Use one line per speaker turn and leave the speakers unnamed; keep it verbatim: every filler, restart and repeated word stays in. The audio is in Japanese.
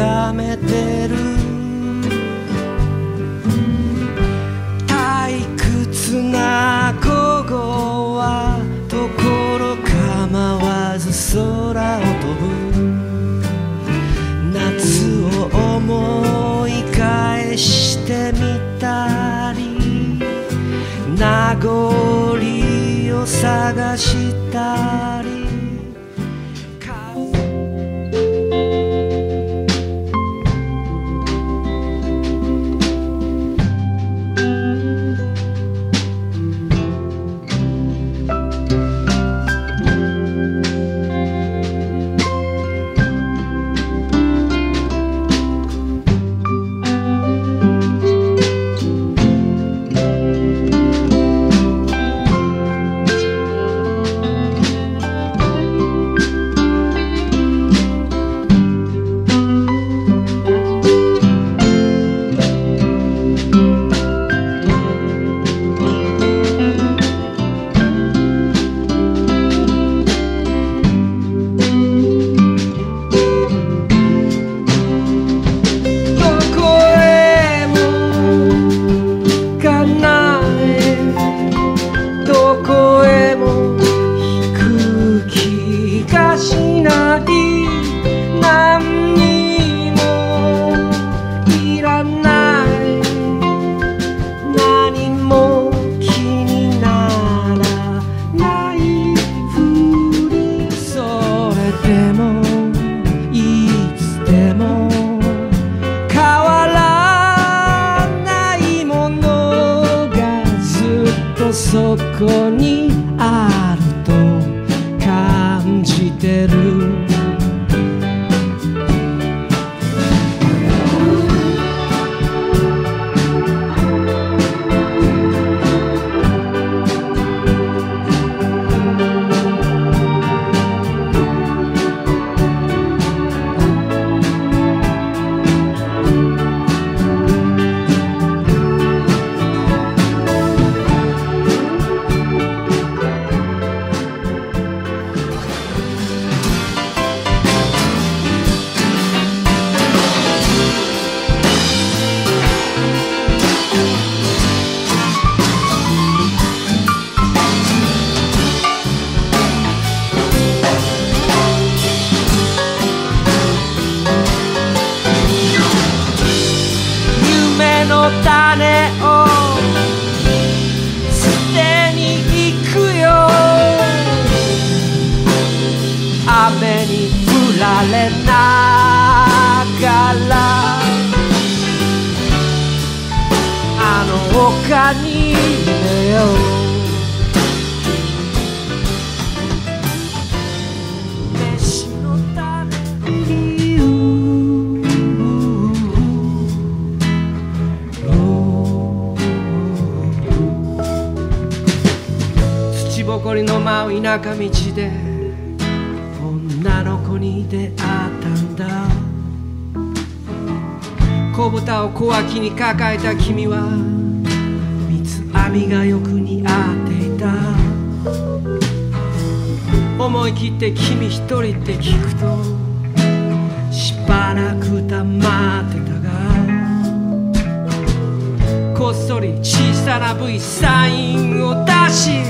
眺めてる。退屈な午後はところ構わず空を飛ぶ。夏を思い返してみたり、名残を探したり。そこにあると感じてる。種を捨てに行くよ。雨に降られながらあの丘に出よう。埃の舞う田舎道で女の子に出会ったんだ。小豚を小脇に抱えた君は三つ編みがよく似合っていた。思い切って君一人って聞くとしばらく黙ってたが、こっそり小さな V サインを出し